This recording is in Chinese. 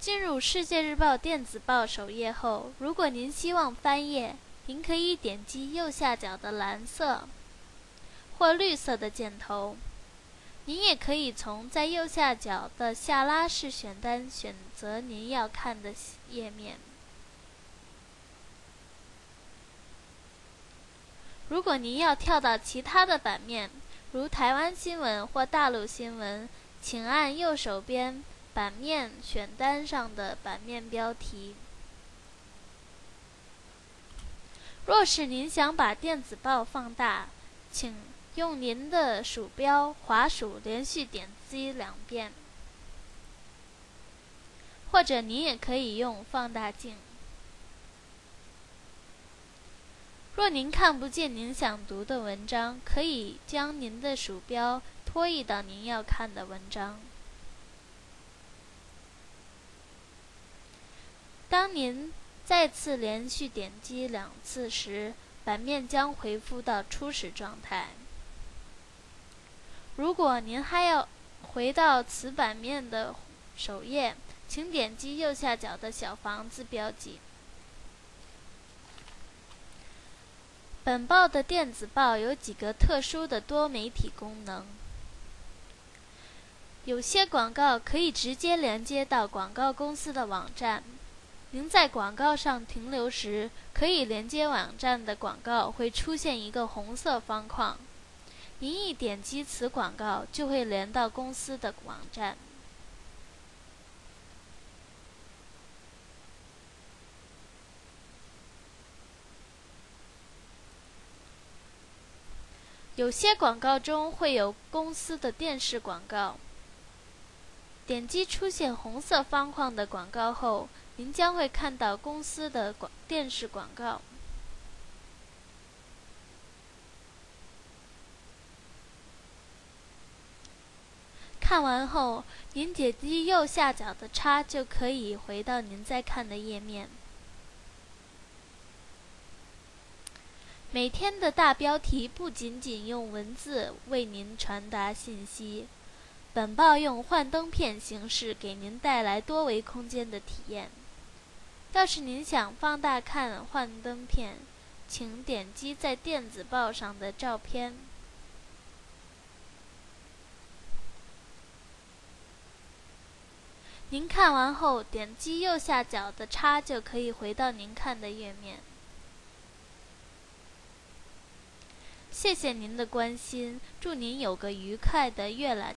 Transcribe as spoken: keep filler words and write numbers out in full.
进入世界日报电子报首页后，如果您希望翻页，您可以点击右下角的蓝色或绿色的箭头。您也可以从在右下角的下拉式选单选择您要看的页面。如果您要跳到其他的版面，如台湾新闻或大陆新闻，请按右手边版面选单上的版面标题。若是您想把电子报放大，请用您的鼠标滑鼠连续点击两遍，或者您也可以用放大镜。若您看不见您想读的文章，可以将您的鼠标拖移到您要看的文章。当您再次连续点击两次时，版面将恢复到初始状态。如果您还要回到此版面的首页，请点击右下角的小房子标记。本报的电子报有几个特殊的多媒体功能。有些广告可以直接连接到广告公司的网站。您在广告上停留时，可以连接网站的广告会出现一个红色方框。您一点击此广告，就会连到公司的网站。有些广告中会有公司的电视广告。点击出现红色方框的广告后，您将会看到公司的广电视广告。看完后，您点击右下角的叉就可以回到您在看的页面。每天的大标题不仅仅用文字为您传达信息，本报用幻灯片形式给您带来多维空间的体验。要是您想放大看幻灯片，请点击在电子报上的照片。您看完后，点击右下角的叉就可以回到您看的页面。谢谢您的关心，祝您有个愉快的阅览